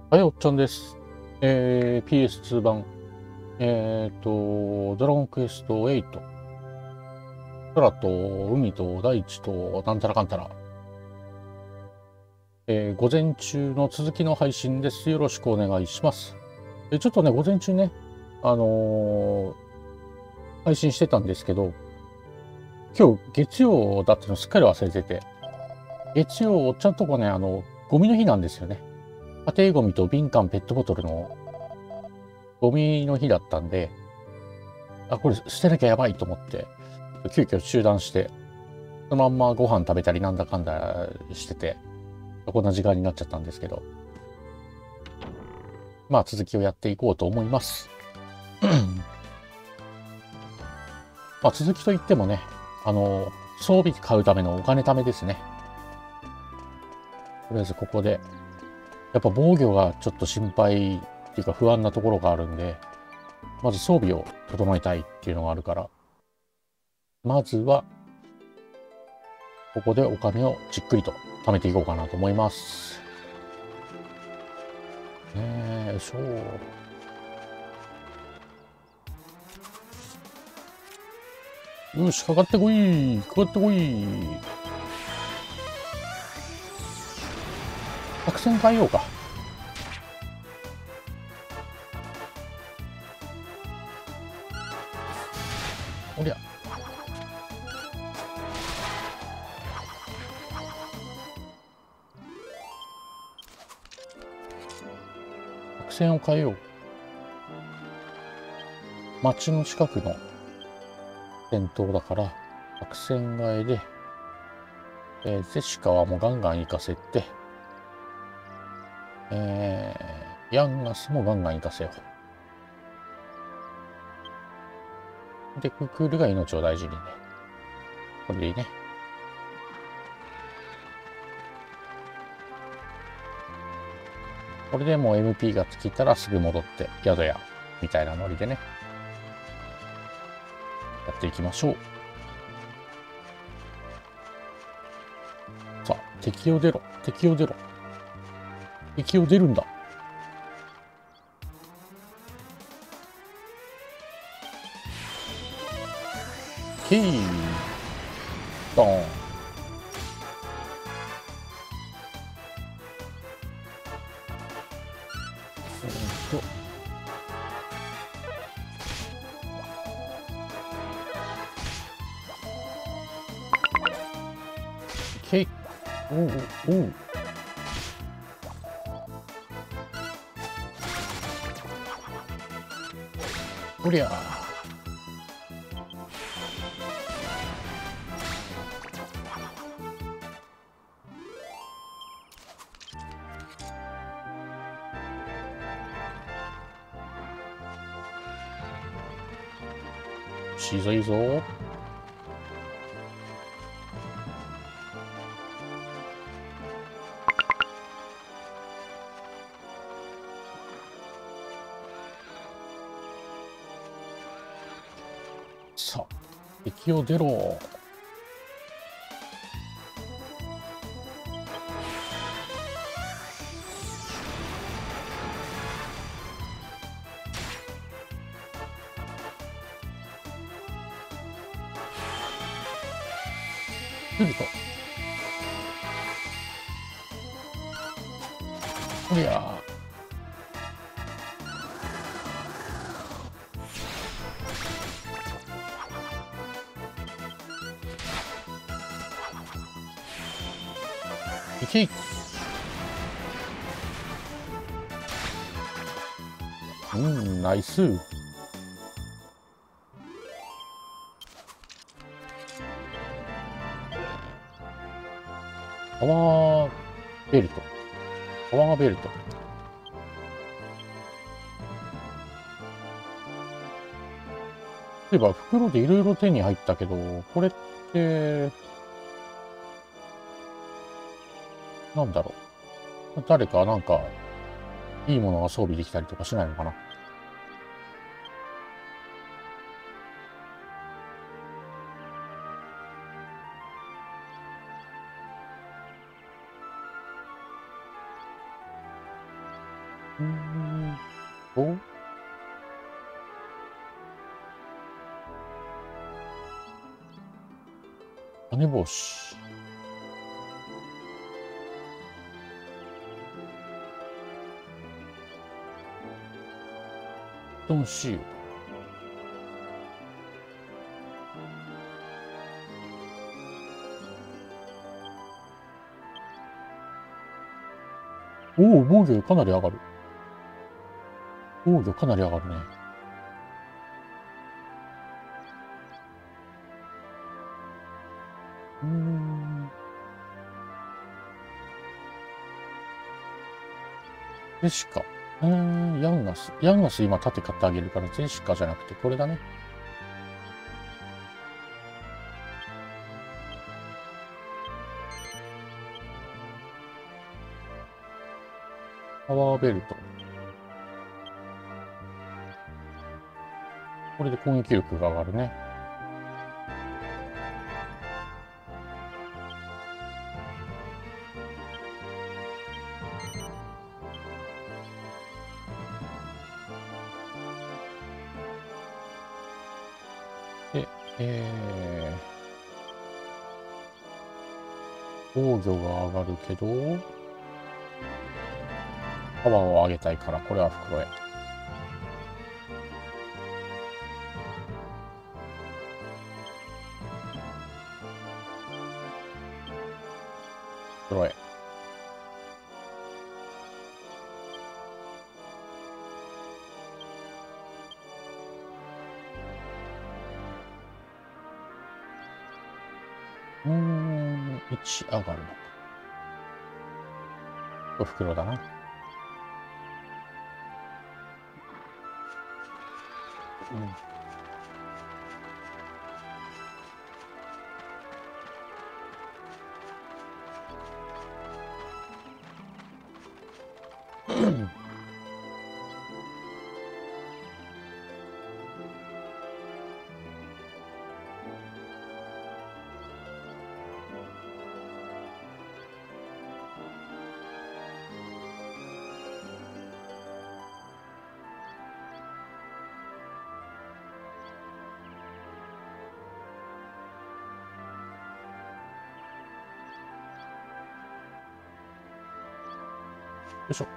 はい、おっちゃんです。PS2 版、ドラゴンクエスト8、空と海と大地となんたらかんたら、午前中の続きの配信です。よろしくお願いします。ちょっとね、午前中ね、あの配信してたんですけど、今日月曜だってのすっかり忘れてて、月曜、おっちゃんとこね、ゴミの日なんですよね。家庭ゴミと瓶缶、ペットボトルのゴミの日だったんで、これ捨てなきゃやばいと思って、急遽中断して、そのまんまご飯食べたりなんだかんだしてて、こんな時間になっちゃったんですけど、まあ続きをやっていこうと思います。まあ続きといってもね、装備買うためのお金貯めですね。とりあえずここで、やっぱ防御がちょっと心配っていうか不安なところがあるんで、まず装備を整えたいっていうのがあるから、まずは、ここでお金をじっくりと貯めていこうかなと思います。よいしょ。よし、かかってこい。かかってこい。作戦変えようか。おりゃ。作戦を変えよう。町の近くの戦闘だから、作戦替えで、ゼシカはもうガンガン行かせて、ヤンガスもガンガン行かせよう。で、ククールが命を大事にね。これでいいね。これでもう MP が尽きたらすぐ戻って宿屋みたいなノリでね、やっていきましょう。さあ、敵を出ろ、敵を出ろ。敵を出るんだ。ケイドン。ケイ、おうおう。おりゃ。いいぞいいぞ。さあ、敵を出ろ。来ると。おりゃ。いけい。ナイス。パワーベルト。パワーベルト。例えば袋でいろいろ手に入ったけど、これって、なんだろう。誰かなんか、いいものが装備できたりとかしないのかな。 と、羽帽子。トンシール。おお、防御かなり上がる。防御かなり上がるね。ジェシカ。ヤンガス。ヤンガス今盾買ってあげるから、ジェシカじゃなくてこれだね。パワーベルト。これで攻撃力が上がるね。で、防御が上がるけど、パワーを上げたいから、これは袋へ。袋へ。1上がるのか。これ袋だな。よいしょ。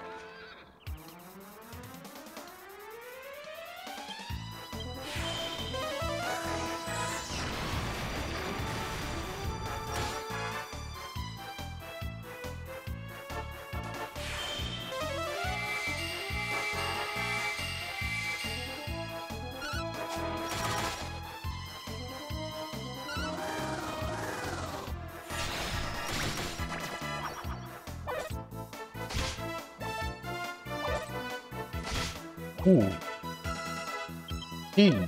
おう。いい。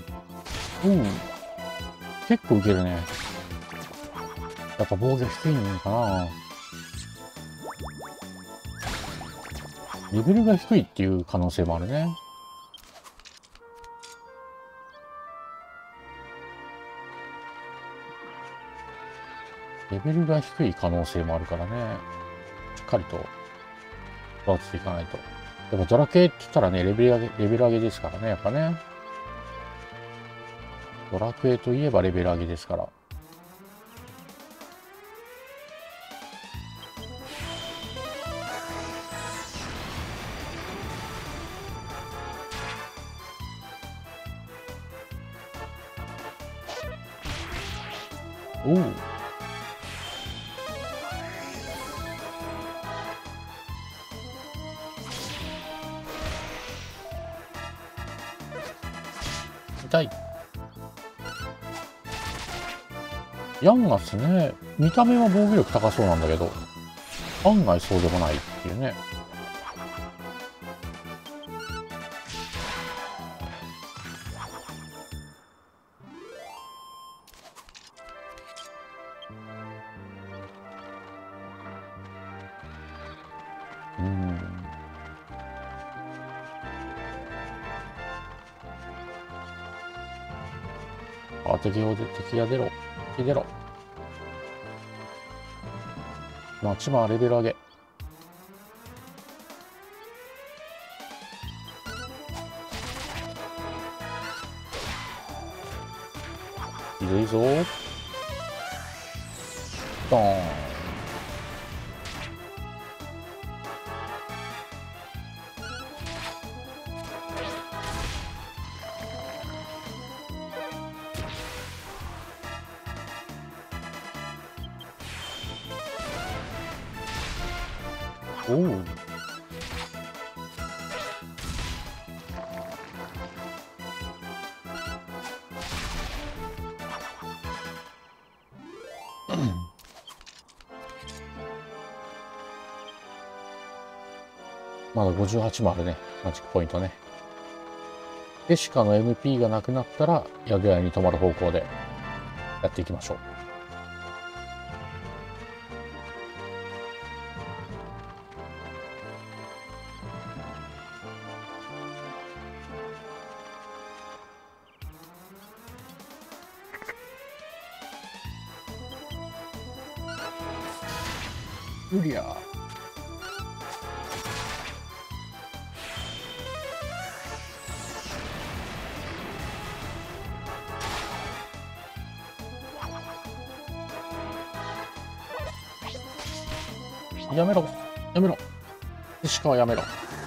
結構いけるね。やっぱ防御低いのかな。レベルが低いっていう可能性もあるね。レベルが低い可能性もあるからね。しっかりと育てていかないと。やっぱドラクエって言ったらね、レベル上げですからね、やっぱね。ドラクエといえばレベル上げですから。おう。痛い。ヤンガスね、見た目は防御力高そうなんだけど、案外そうでもないっていうね。敵が出ろ。敵出ろ。町はレベル上げ。 いいぞいいぞ。ドーン。おお。まだ58もあるね。マジックポイントね。ジェシカの MP がなくなったら、宿屋に泊まる方向でやっていきましょう。うりゃやめろやめろ。石川やめろ。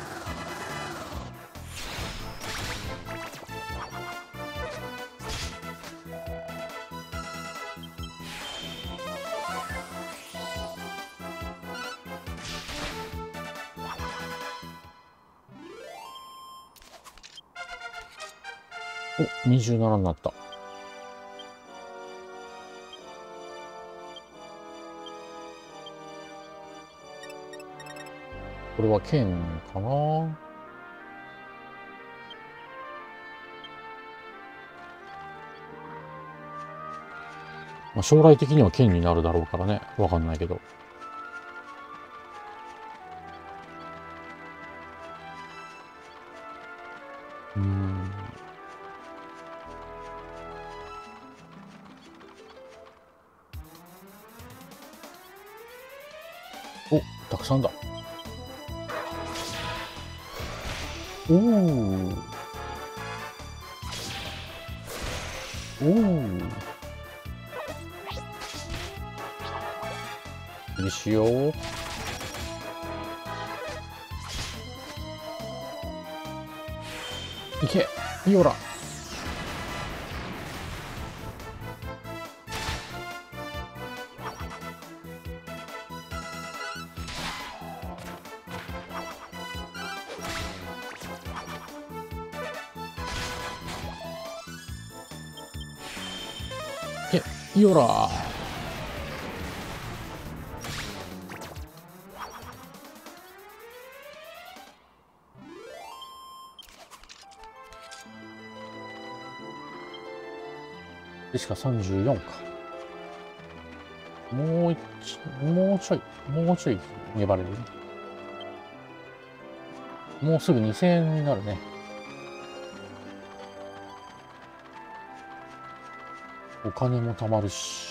お、27になった。これは剣かな。まあ、将来的には剣になるだろうからね。わかんないけど。お、たくさんだ。おお。おお。にしよう。いけ、いいよら。いけ、いいよら。でしか34か。もうちょい粘れるね。もうすぐ2000円になるね。お金も貯まるし。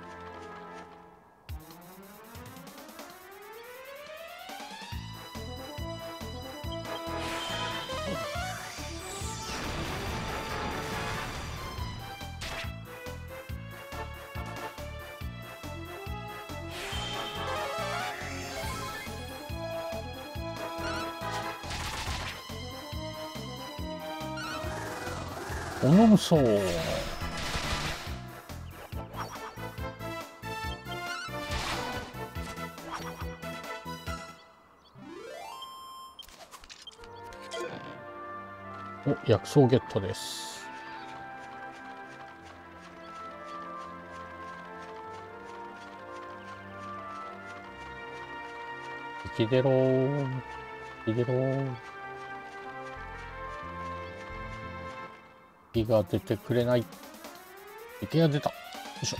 おのむそう。お、薬草ゲットです。生き出ろー。生き出ろー。息が出てくれない。息が出た。よいしょ。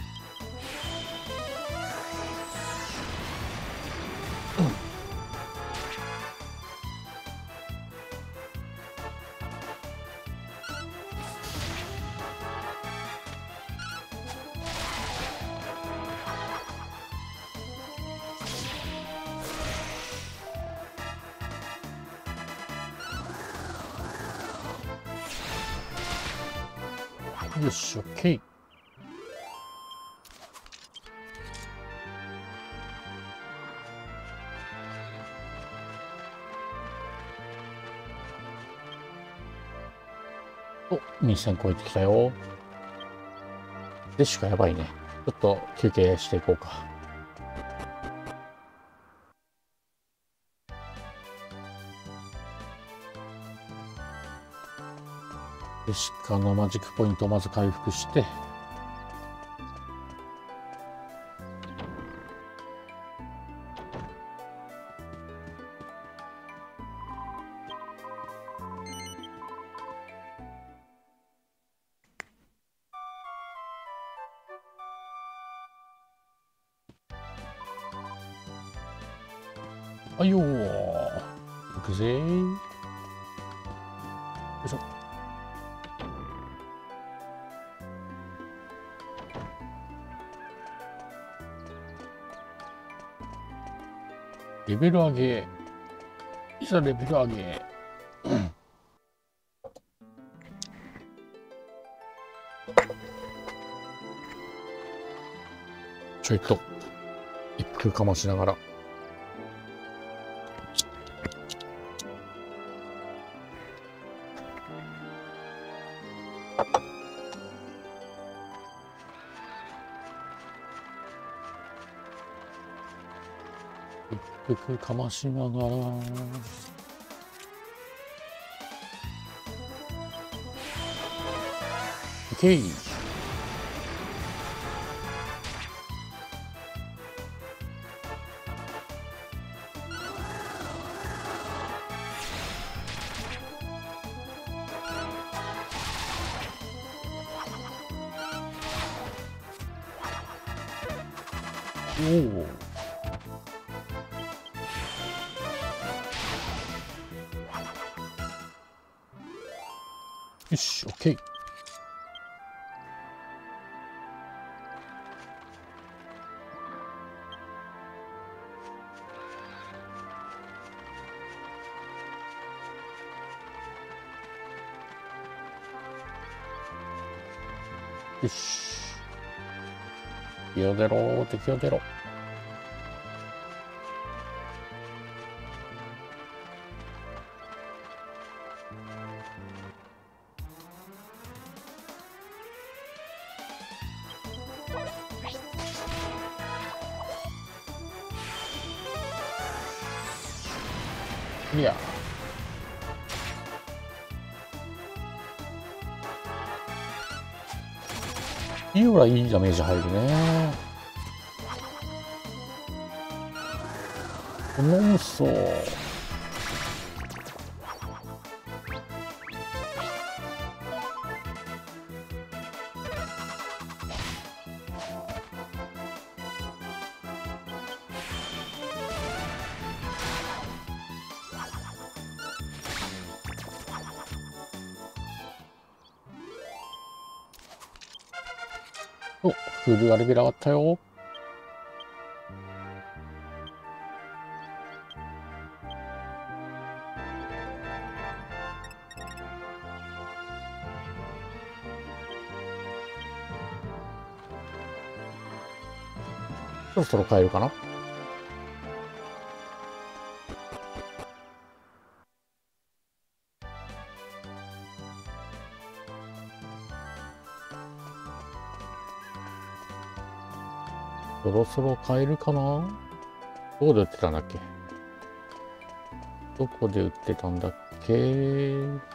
よし、オッケー。 お、2000超えてきたよ。でしかやばいね。ちょっと休憩していこうか。でしかのマジックポイントをまず回復して、あいよー。行くぜー。よいしょ。レベル上げ。いざレベル上げ。ちょいと一風かましながら。一風かましながら。OK。おお。よし、OK。よし。敵を出ろ、敵を出ろ。いや。いいぐらいいいダメージ入るね。ノンソー。お、フルアレベル上がったよ。そろそろ帰るかな。そろそろ帰るかな。どこで売ってたんだっけ。どこで売ってたんだっけ。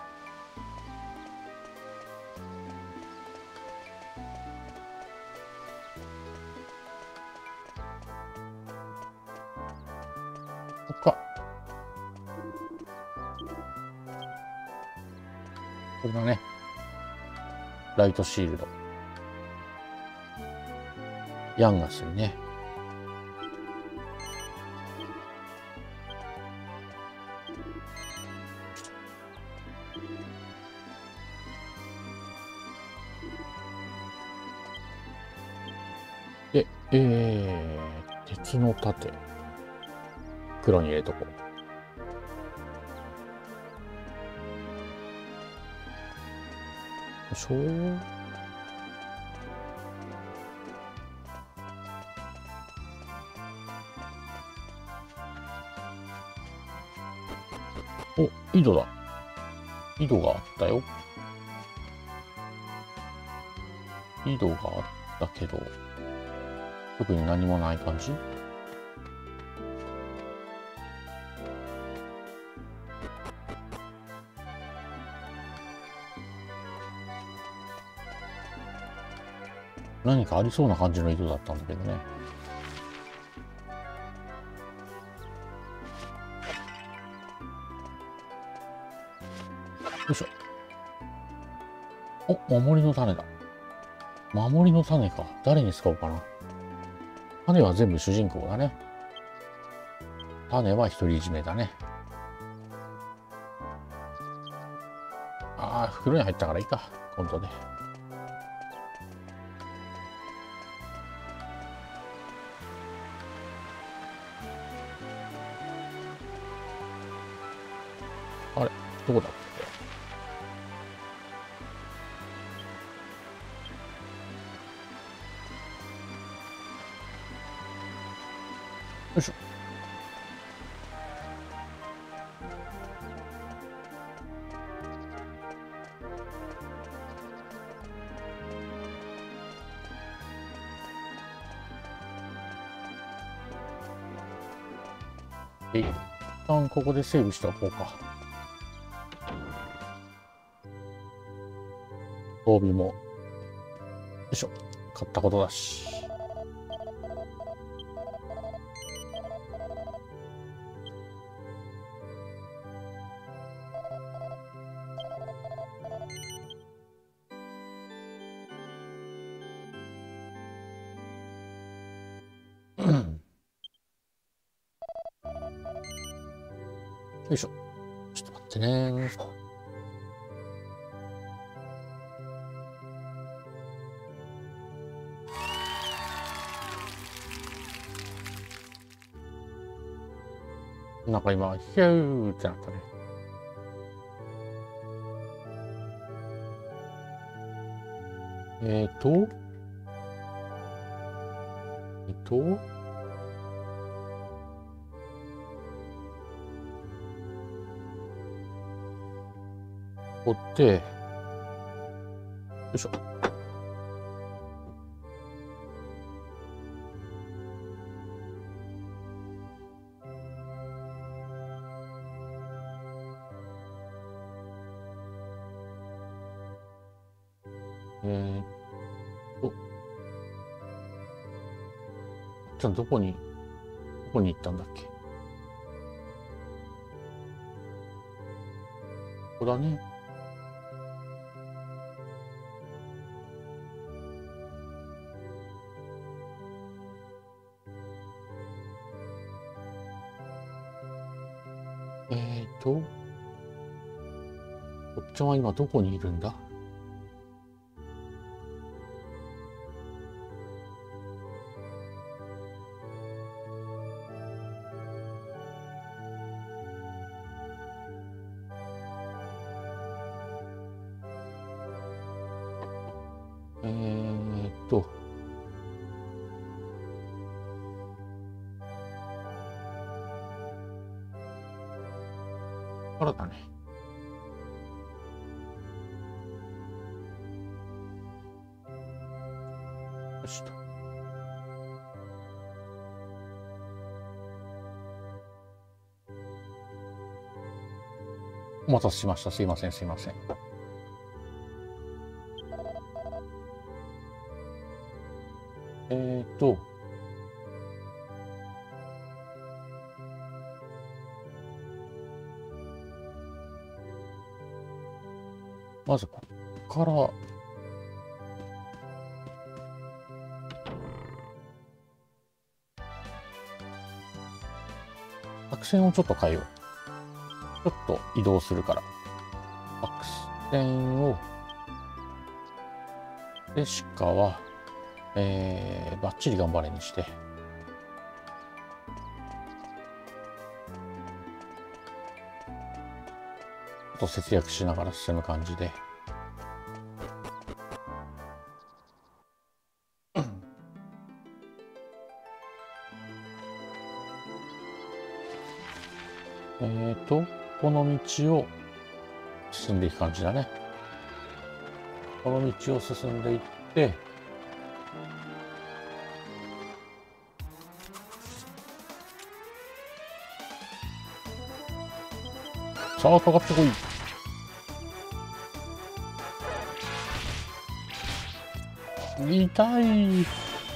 そっか。これだね。ライトシールド。ヤンがするね。で、鉄の盾。黒に入れとこう。よいしょー。お、井戸だ。井戸があったよ。 井戸があったけど、特に何もない感じ。よ何かありそうな感じの井戸だったんだけどね。よいしょ。お、守りの種だ。守りの種か。誰に使おうかな。種は全部主人公だね。種は独り占めだね。ああ、袋に入ったからいいか。今度で。あれ、どこだっけ。よいしょ。一旦ここでセーブしておこうか。装備も、よいしょ。買ったことだし。よいしょ。ちょっと待ってね。なんか今、ヒューってなったね。えっと、こって、よいしょ。と、じゃあどこに行ったんだっけ。ここだね。こっちは今どこにいるんだ。あらだね。よしと。お待たせしました。すいません、すいません。まずこっから、作戦をちょっと変えよう。ちょっと移動するから。作戦を、で、鹿は、バッチリ頑張れにして。ちょっと節約しながら進む感じで。この道を進んでいく感じだね。この道を進んでいって、 さあ、かかってこい。痛い。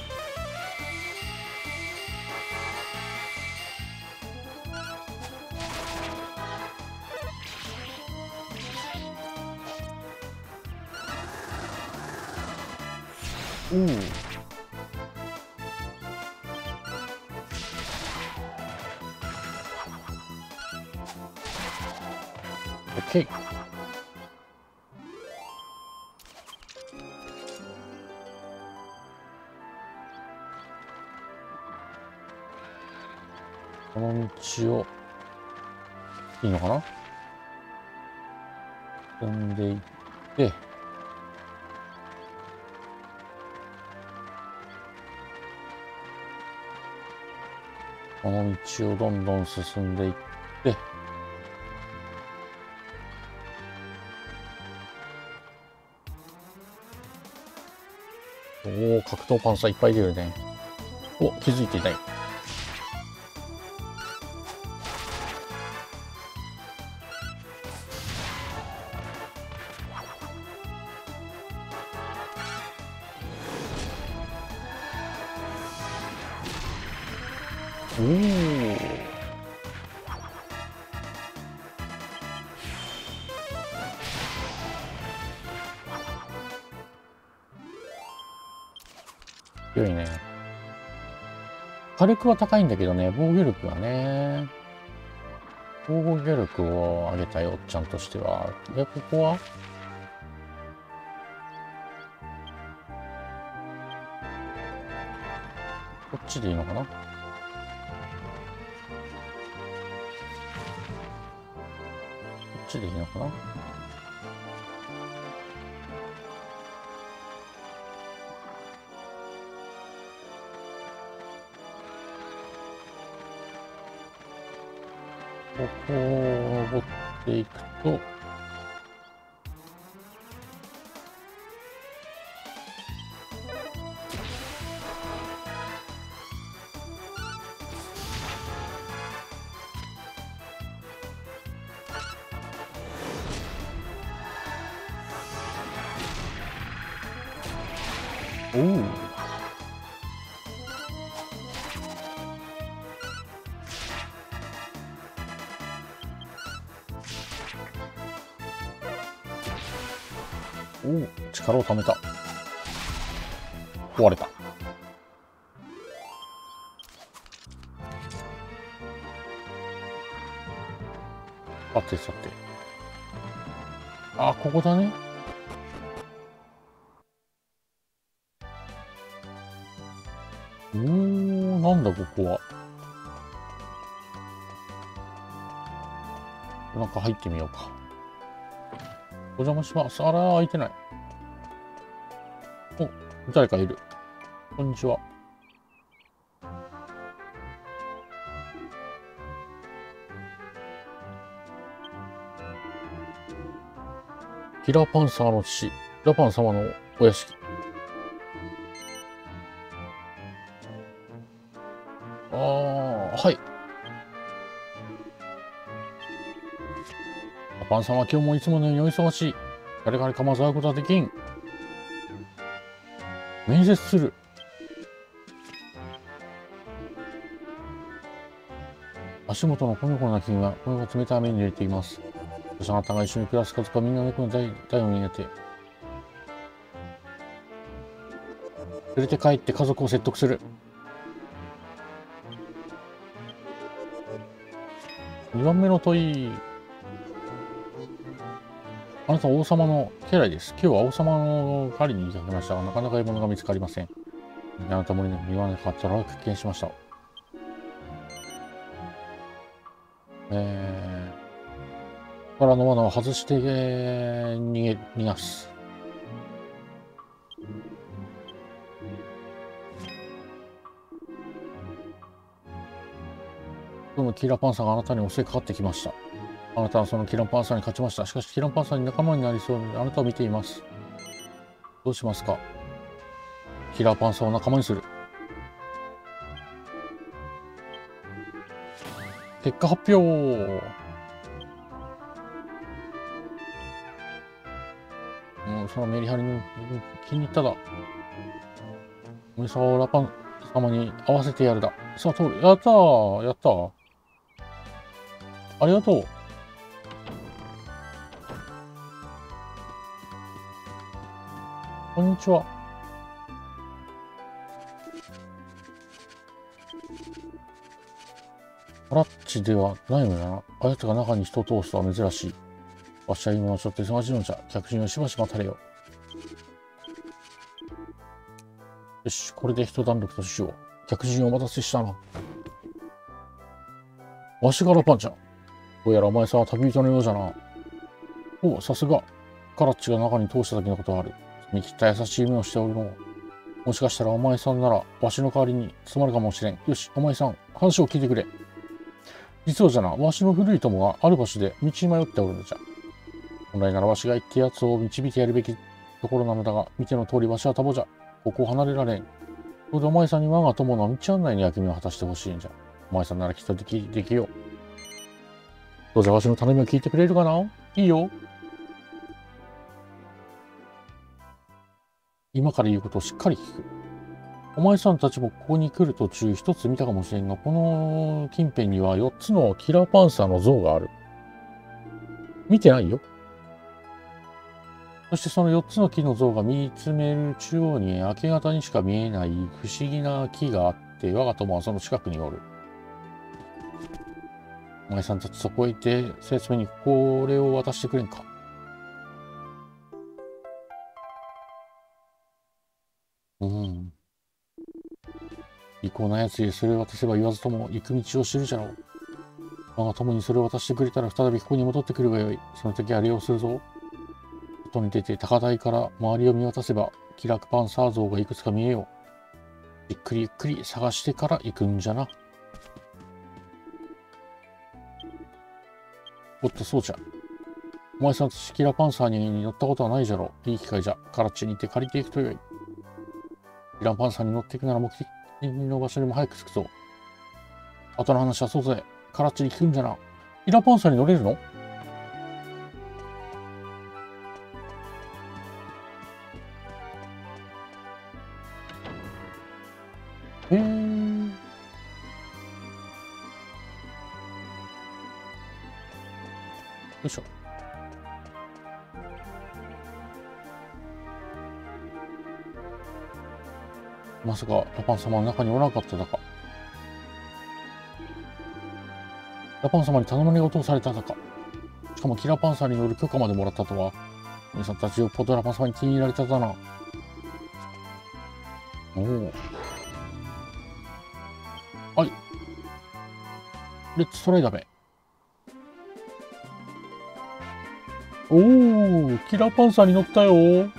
うん。オッケー。この道をいいのかな、進んでいって、この道をどんどん進んでいって、おお、格闘パンサーいっぱいいるよね。お、気づいていない。おお。強いね。火力は高いんだけどね、防御力がね。防御力を上げたいおっちゃんとしては。で、ここはこっちでいいのかな、こっちでいいのかな。ここを登っていくと、おお。おお、力をためた。壊れた。さてさて。あ、ここだね。おー、なんだここは。なんか入ってみようか。お邪魔します。あら、開いてない。お、誰かいる。こんにちは。キラーパンサーの父、キラパン様のお屋敷。はい。ラパン様は今日もいつものようにお忙しい。誰かに構わず会うことはできん。面接する。足元のこの子な君は、これを冷たい目に入れています。そしてあなたが一緒に暮らす家族はみんな猫の代を入れて、連れて帰って家族を説得する。2番目の問い。あなたは王様の家来です。今日は王様の狩りに出かけましたが、なかなか獲物が見つかりません。あなた森の庭にかかったら発見しました。からの罠を外して、逃がす。そのキラーパンサーがあなたに襲いかかってきました。あなたはそのキラーパンサーに勝ちました。しかしキラーパンサーに仲間になりそうであなたを見ています。どうしますか？キラーパンサーを仲間にする。結果発表。 そのメリハリの気に入っただ。おめさんをラパン様に合わせてやるだ。さあ、通る。やったー、やったー。ありがとう。こんにちは。カラッチではないのだな。あやつが中に人を通すとは珍しい。わしは今はちょっと忙しいのじゃ。客人をしばし待たれよ。よし、これで一段落としよう。客人をお待たせしたな。わしがラパンちゃん。どうやらお前さんは旅人のようじゃな。おう、さすが。カラッチが中に通した時のことがある。見切った優しい目をしておるの。もしかしたらお前さんなら、わしの代わりに務まるかもしれん。よし、お前さん、話を聞いてくれ。実はじゃな、わしの古い友がある場所で道に迷っておるのじゃ。本来ならわしが行ってやつを導いてやるべきところなのだが、見ての通りわしはタボじゃ。ここを離れられん。それでお前さんに我が友の道案内の役目を果たしてほしいんじゃ。お前さんならきっとできよう。どうじゃわしの頼みを聞いてくれるかないいよ。今から言うことをしっかり聞く。お前さんたちもここに来る途中一つ見たかもしれんが、この近辺には4つのキラーパンサーの像がある。見てないよ。そしてその4つの木の像が見つめる中央に明け方にしか見えない不思議な木があって、我が友はその近くにおる。お前さんたちそこへ行って説明にこれを渡してくれんか。利口なやつへそれを渡せば言わずとも行く道を知るじゃろう。我が友にそれを渡してくれたら再びここに戻ってくればよい。その時あれをするぞ。外に出て高台から周りを見渡せば、キラーパンサー像がいくつか見えよう。ゆっくりゆっくり探してから行くんじゃな。おっと、そうじゃ。お前さんたちキラーパンサーに乗ったことはないじゃろう。いい機会じゃ。カラッチに行って借りていくとよい。キラーパンサーに乗っていくなら目的の場所にも早く着くぞ。後の話はそうぜ。カラッチに聞くんじゃな。キラーパンサーに乗れるの？へえ。よいしょ。まさかラパン様の中におらんかっただか。ラパン様に頼まれ事をされただか。しかもキラパンサーに乗る許可までもらったとは、皆さんたちよっぽどラパン様に気に入られただな。おお。はい。レッツトライだべ。おお、キラーパンサーに乗ったよ。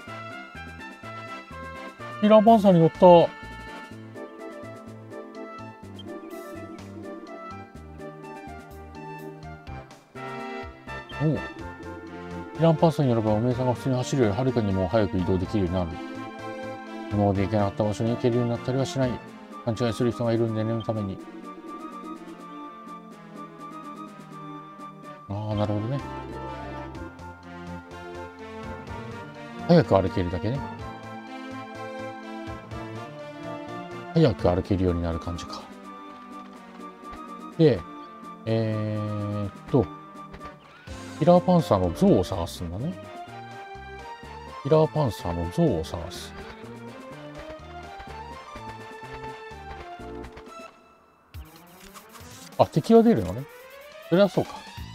キラーパンサーに乗った。おお。キラーパンサーによればおめえさんが普通に走るよりはるかにも早く移動できるようになる。今まで行けなかった場所に行けるようになったりはしない。勘違いする人がいるんで念のために。ああ、なるほどね。早く歩けるだけね。早く歩けるようになる感じか。で、キラーパンサーの像を探すんだね。キラーパンサーの像を探す。あ、敵は出るのね。それはそうか。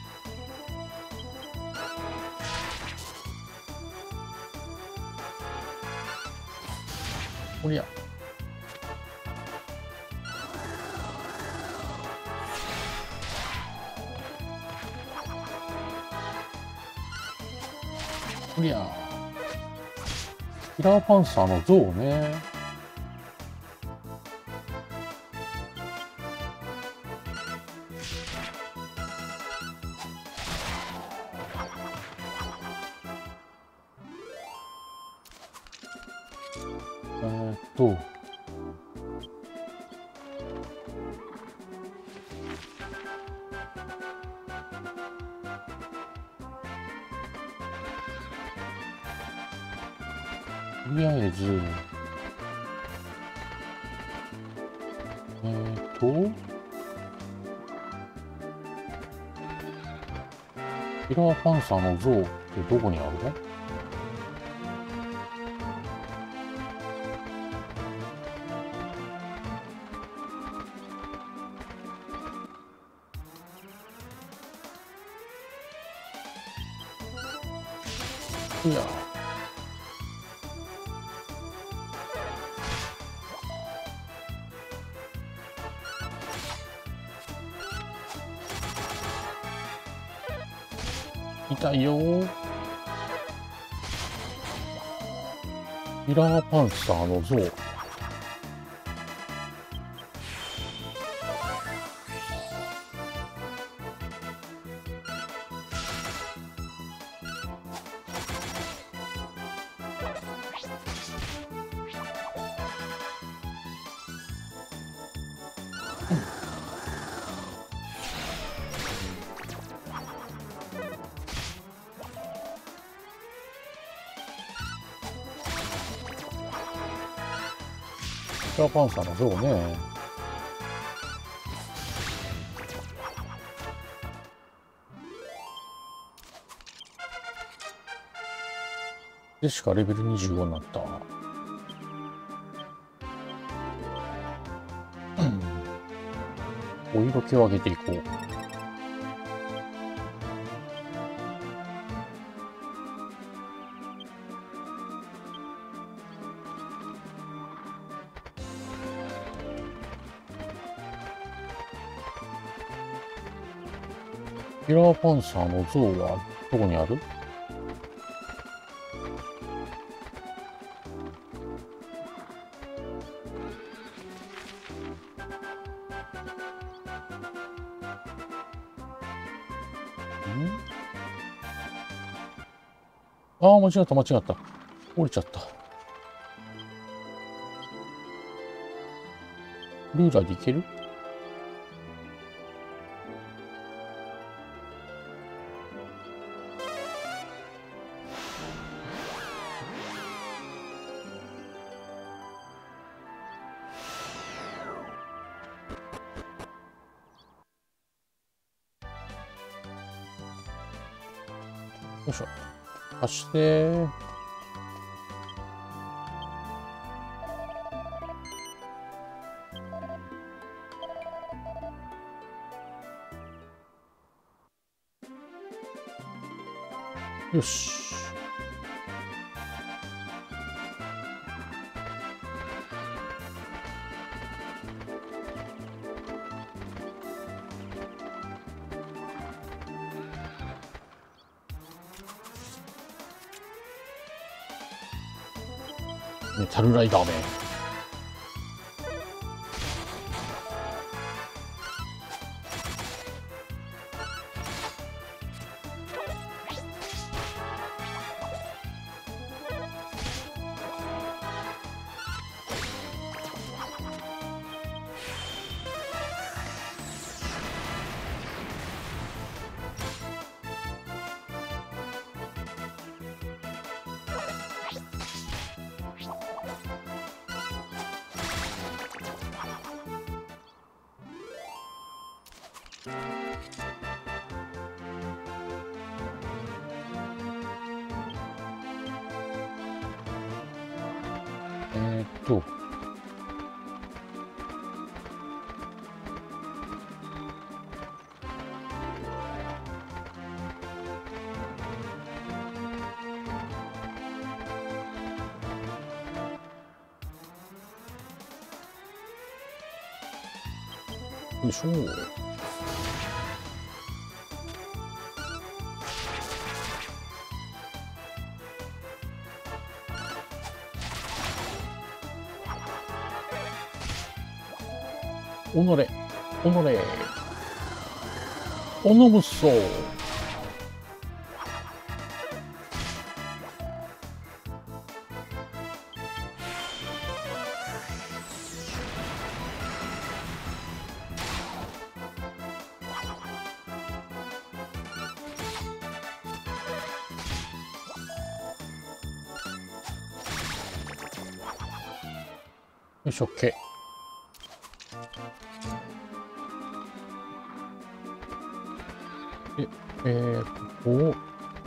おりゃ。おりゃ。キラーパンサーの像ね。 とりあえず、キラーパンサーの像ってどこにあるの？いや。痛いよー。キラーパンサーの像。キラーパンサーの像ね。でしかレベル25になった。お色気を上げていこう。キラーパンサーの像はどこにある？ああ、間違った、間違った。降りちゃった。ルーラーでいける？よいしょ。貸してー。よし。メタルライダーめ。えーっと、よいしょ。おのれ、おのれ、おのむそう。 よし、OK。で、ここを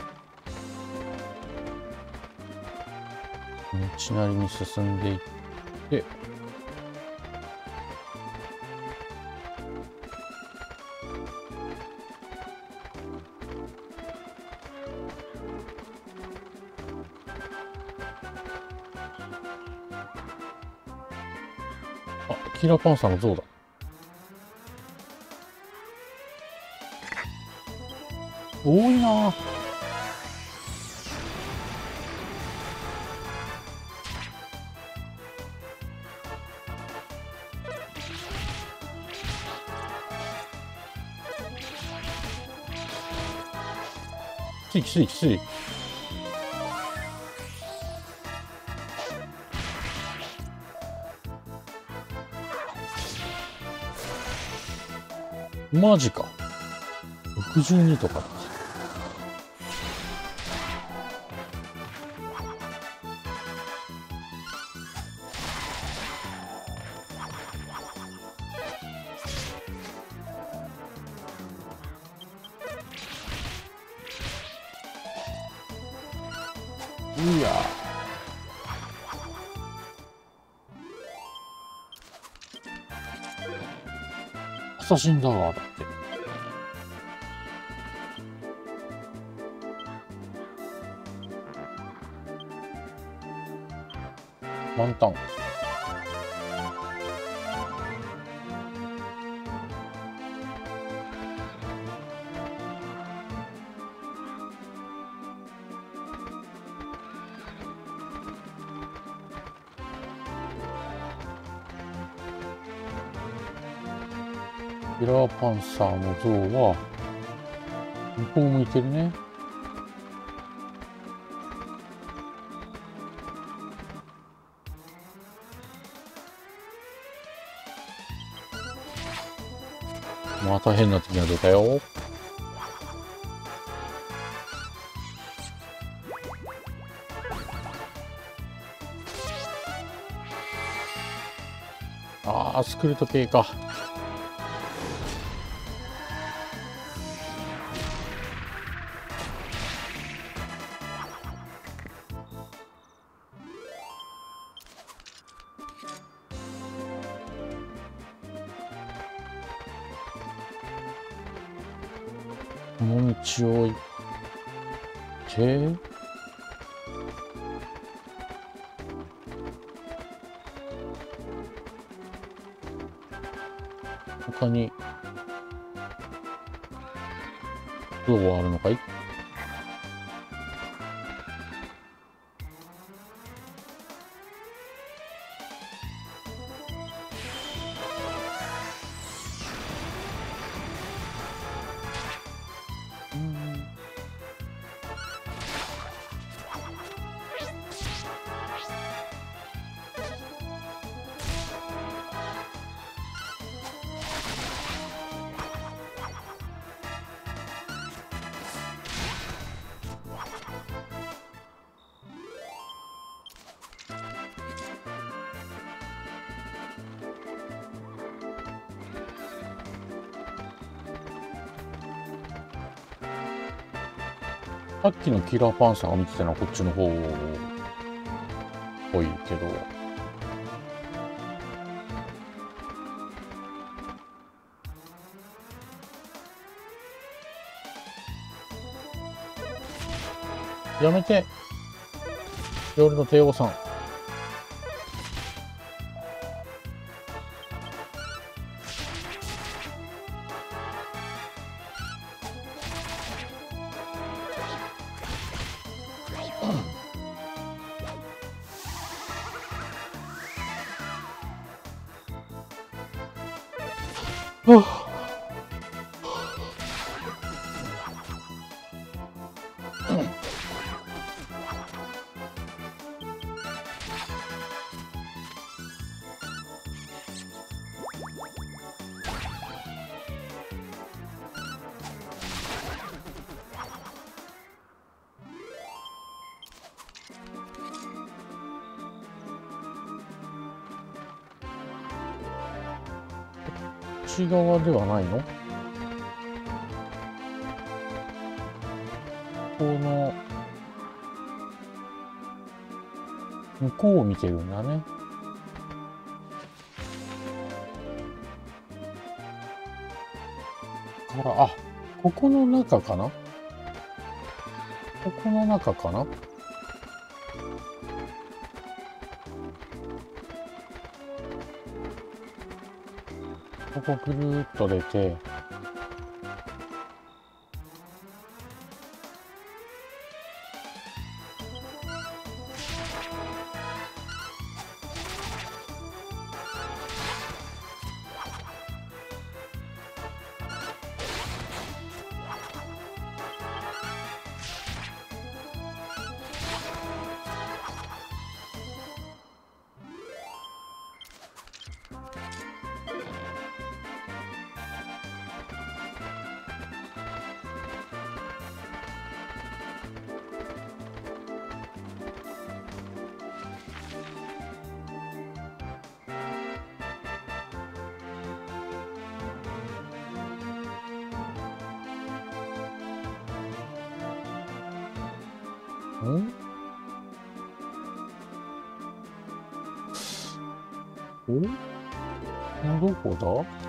道なりに進んでいって、あ、キラーパンサーの像だ。多いな。きついきついきつい。マジか。62とか。いや。アサシンダワーだって。満タン。キラーパンサーの像は向こう向いてるね。また変な敵が出たよ。ああ、スクルト系か。この道を行って、他にどうあるのかい？さっきのキラーパンサーが見てたのはこっちの方っぽいけど。やめて。夜の帝王さん。はあ、 ち側ではないの？この向こうを見てるんだね。から、あ、ここの中かな？ここの中かな？ここぐるーっと出て、ん？お？どこだ？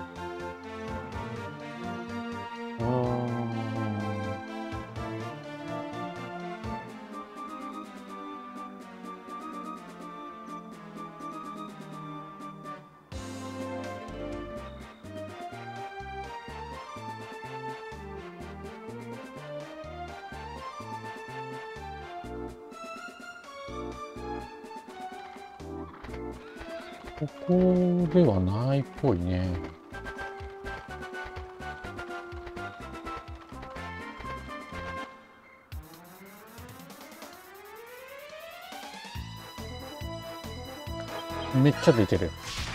ここではないっぽいね。めっちゃ出てる。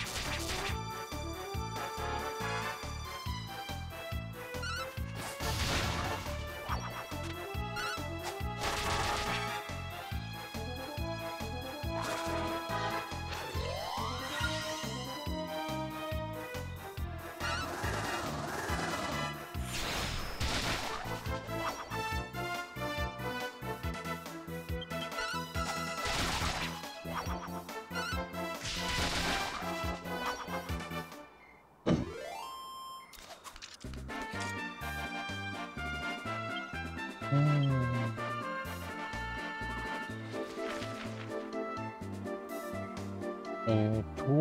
えーと、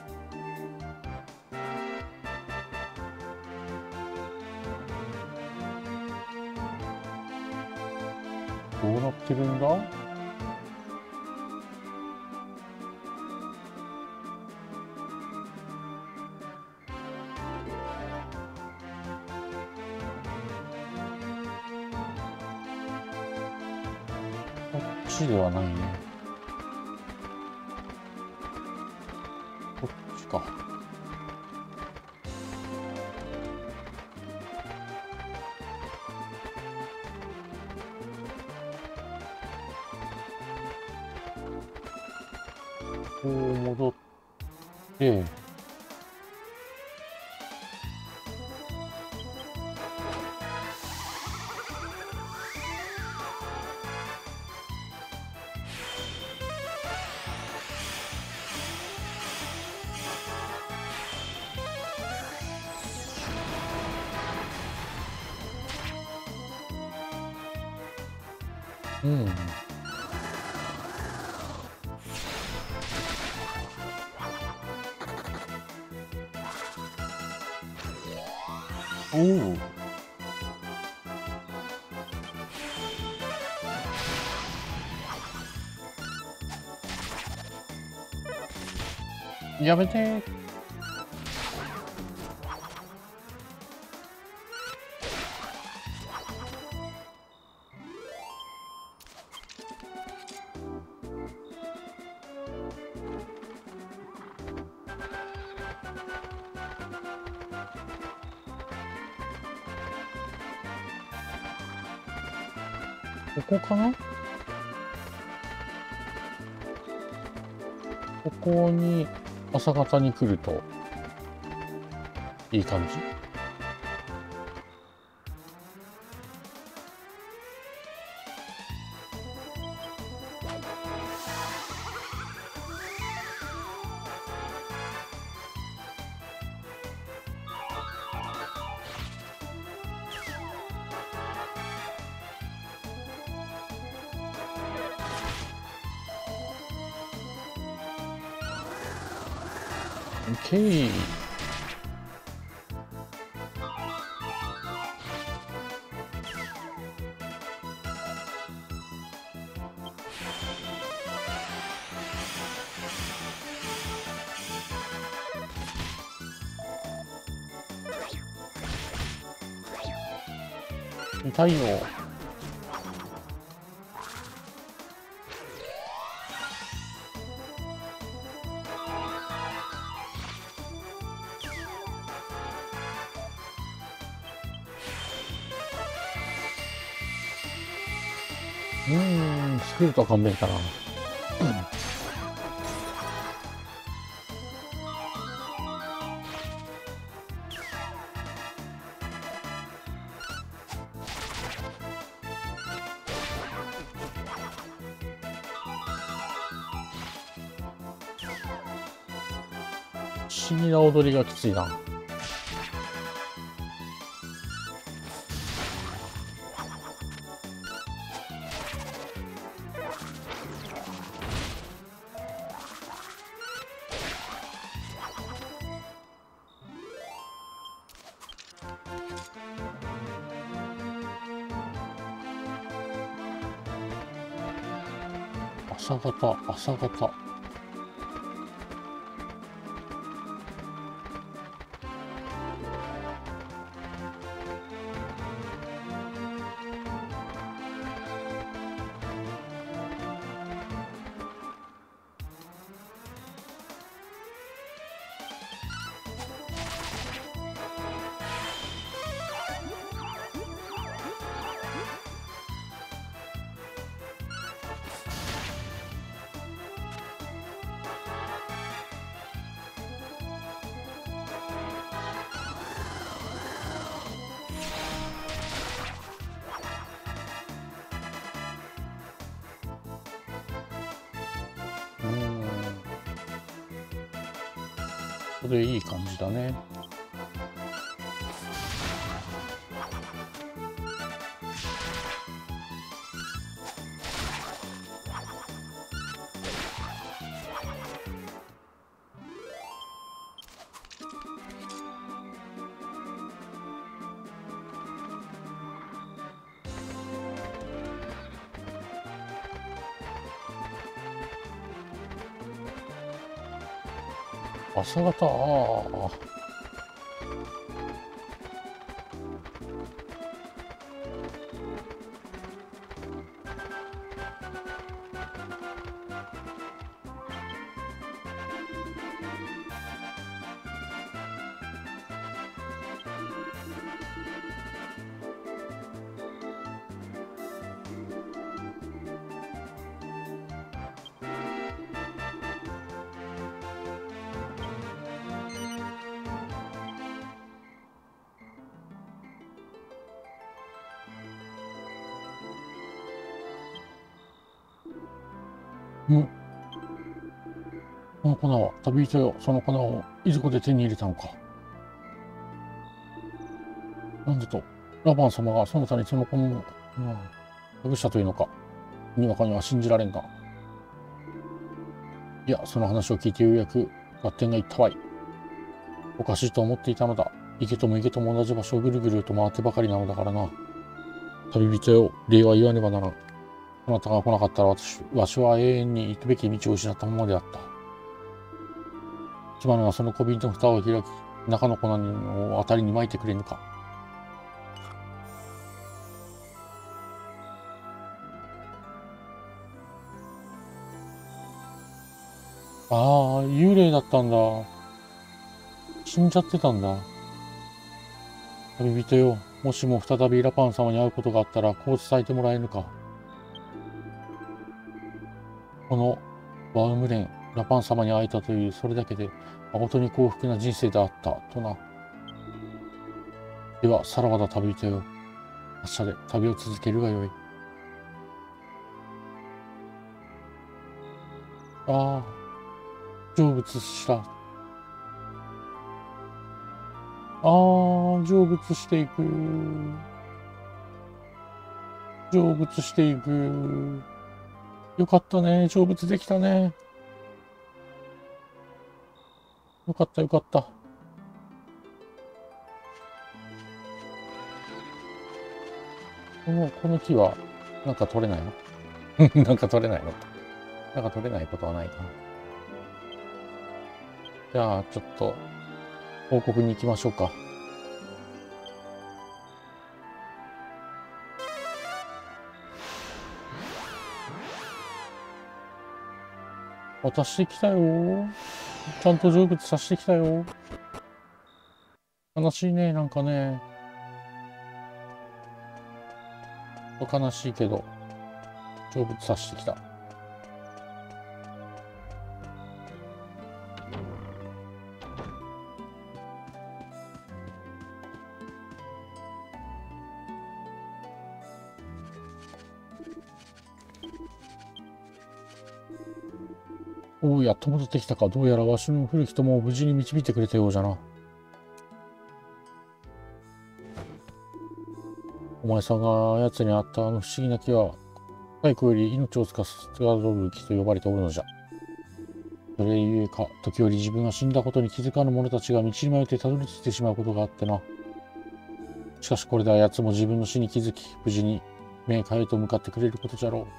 どうなってるんだ？こっちではないね。こっちか。こう戻って、うん。おお。やめて。ここかな？ここに朝方に来るといい感じ。OK。痛いよ。スキルとは勘弁かな。不思議な踊りがきついな。朝方、朝方。これいい感じだね。朝方、ああ。この粉は旅人よ。その粉をいずこで手に入れたのか。なんでと、ラバン様がその他にその粉を隠したというのか。にわかには信じられんが。いや、その話を聞いてようやく合点がいったわい。おかしいと思っていたのだ。池とも池とも同じ場所をぐるぐると回ってばかりなのだからな。旅人よ、礼は言わねばならん。あなたが来なかったらわしは永遠に行くべき道を失ったままであった。すまぬがその小瓶の蓋を開き、中の粉をあたりに撒いてくれぬか。ああ、幽霊だったんだ。死んじゃってたんだ。旅人よ、もしも再びラパン様に会うことがあったら、こう伝えてもらえぬか。このバウムレン、ラパン様に会えたという、それだけで、誠に幸福な人生であった、とな。 では、さらばだ旅人よ。明日で旅を続けるがよい。ああ、成仏した。ああ、成仏していく。成仏していく。よかったね。成仏できたね。よかった、よかった。この木は、なんか取れないのなんか取れないのなんか取れないことはないかな。じゃあ、ちょっと、報告に行きましょうか。渡してきたよ。ちゃんと成仏させてきたよ。悲しいね、なんかね。悲しいけど、成仏させてきた。おう、やっと戻ってきたか。どうやらわしの古き友を無事に導いてくれたようじゃな。お前さんが奴に会ったあの不思議な木は、太古より命を司る木と呼ばれておるのじゃ。それゆえか、時折自分が死んだことに気づかぬ者たちが道に迷ってたどり着いてしまうことがあってな。しかしこれでは奴も自分の死に気づき、無事に冥界へと向かってくれることじゃろ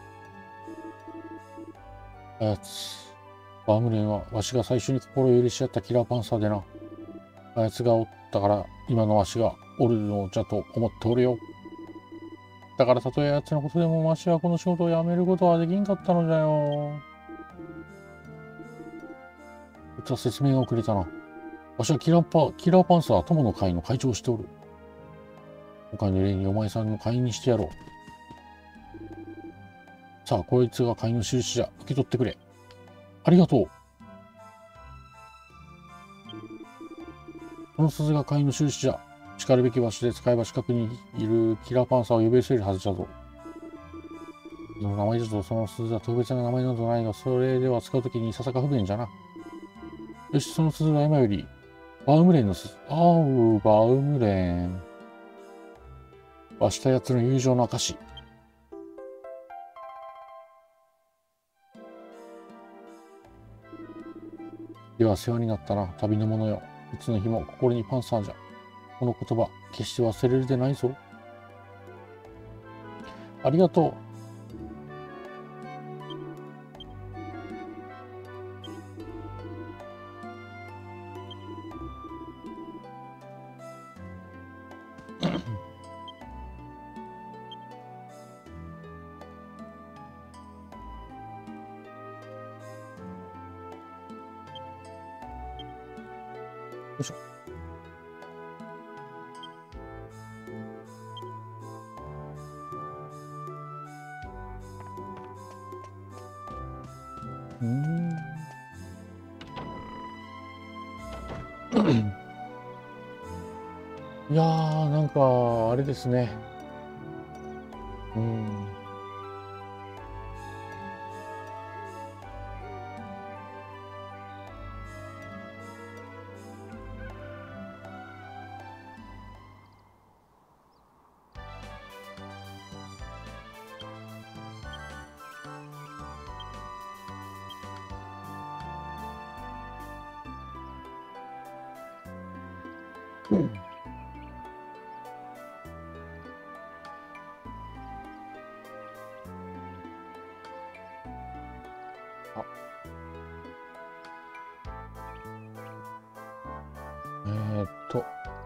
う。あやつ、バームレンはわしが最初に心を許し合ったキラーパンサーでな。あやつがおったから、今のわしがおるのじゃと思っておるよ。だからたとえあやつのことでもわしはこの仕事を辞めることはできんかったのじゃよ。こいつは説明が遅れたな。わしはキラーパンサー友の会の会長をしておる。今回の例にお前さんの会員にしてやろう。さあ、こいつが会員の印じゃ。受け取ってくれ。ありがとう。この鈴が会員の印じゃ。しかるべき場所で使えば近くにいるキラーパンサーを呼び寄せるはずじゃぞ。その名前だとその鈴は特別な名前などないが、それでは使うときにいささか不便じゃな。よし、その鈴は今より、バウムレンの鈴。バウムレン。わしたやつの友情の証。では世話になったな、旅の者よ。いつの日も心にパンサーじゃ。この言葉、決して忘れるでないぞ。ありがとう。よいしょ。いやー、なんか、あれですね。うん。あ、えーっと、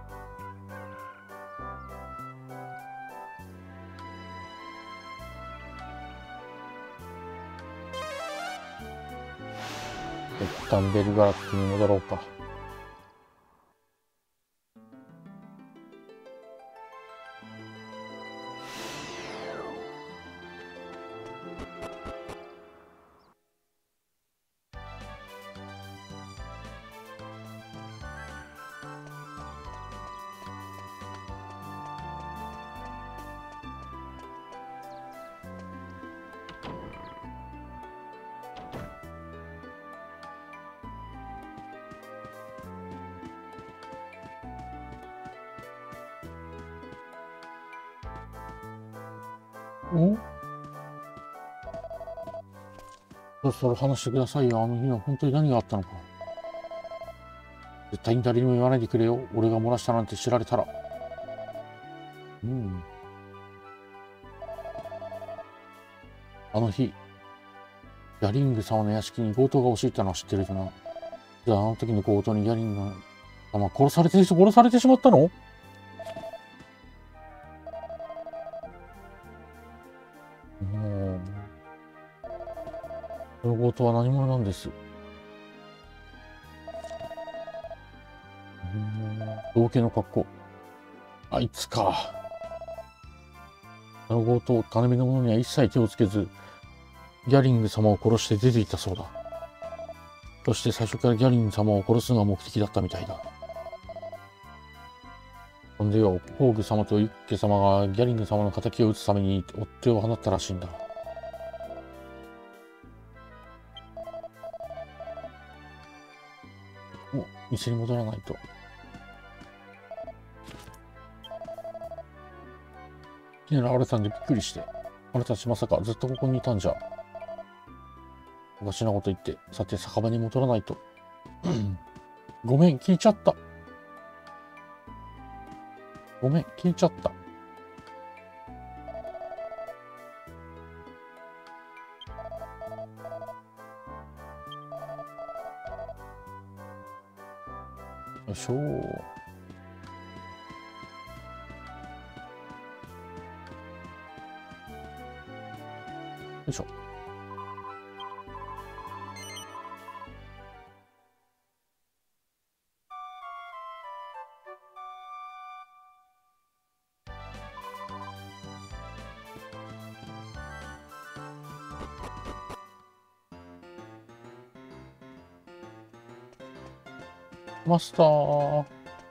一旦ベルガラックに戻ろうか。 んそろそろ話してくださいよ。あの日は本当に何があったのか。絶対に誰にも言わないでくれよ。俺が漏らしたなんて知られたら。うん。あの日、ヤリング様の屋敷に強盗が押し入ったのは知ってるよな。じゃああの時の強盗にヤリング様殺されてしまったの？もう、その強盗は何者なんです？道化の格好。あいつか。あの強盗、金目のものには一切手をつけず、ギャリング様を殺して出て行ったそうだ。そして最初からギャリング様を殺すのが目的だったみたいだ。ほんでよ、ホーグ様とユッケ様がギャリング様の敵を討つために追っ手を放ったらしいんだ。もう、店に戻らないと。いきなり現れたんでびっくりして。あなたたちまさかずっとここにいたんじゃ。おかしなこと言って、さて酒場に戻らないと。ごめん、聞いちゃった。ごめん、聞いちゃった。よいしょ。よいしょ。マスター。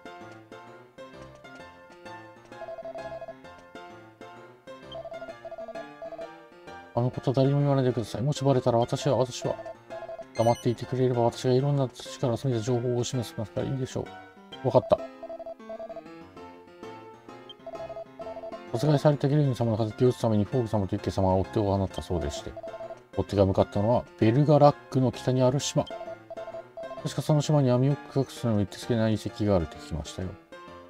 あのこと誰にも言わないでください。もしバレたら私は。黙っていてくれれば私がいろんな力を集めた情報をお示ししますからいいでしょう。わかった。殺害されたギレン様の敵を撃つためにフォーグ様とユッケ様が追っ手を放ったそうでして、追っ手が向かったのはベルガラックの北にある島。確かその島には身を隠すのに手つけない遺跡があると聞きましたよ。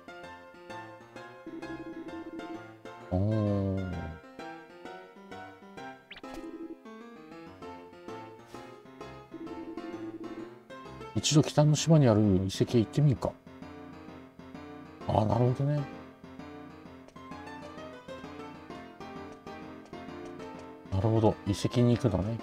一度北の島にある遺跡へ行ってみるか。ああ、なるほどね。なるほど。遺跡に行くのね。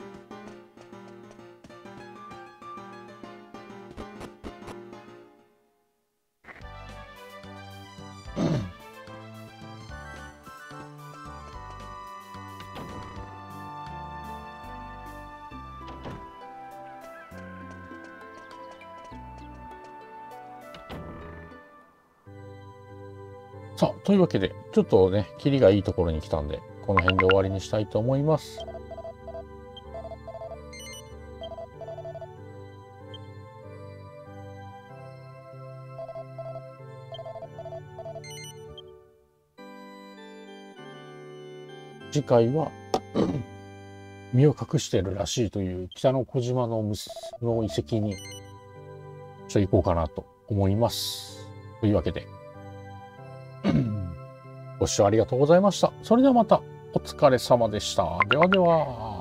さあ、というわけで、ちょっとね、キリがいいところに来たんで、この辺で終わりにしたいと思います。次回は身を隠しているらしいという北の小島の遺跡にちょっと行こうかなと思います。というわけでご視聴ありがとうございました。それではまたお疲れ様でした。ではでは。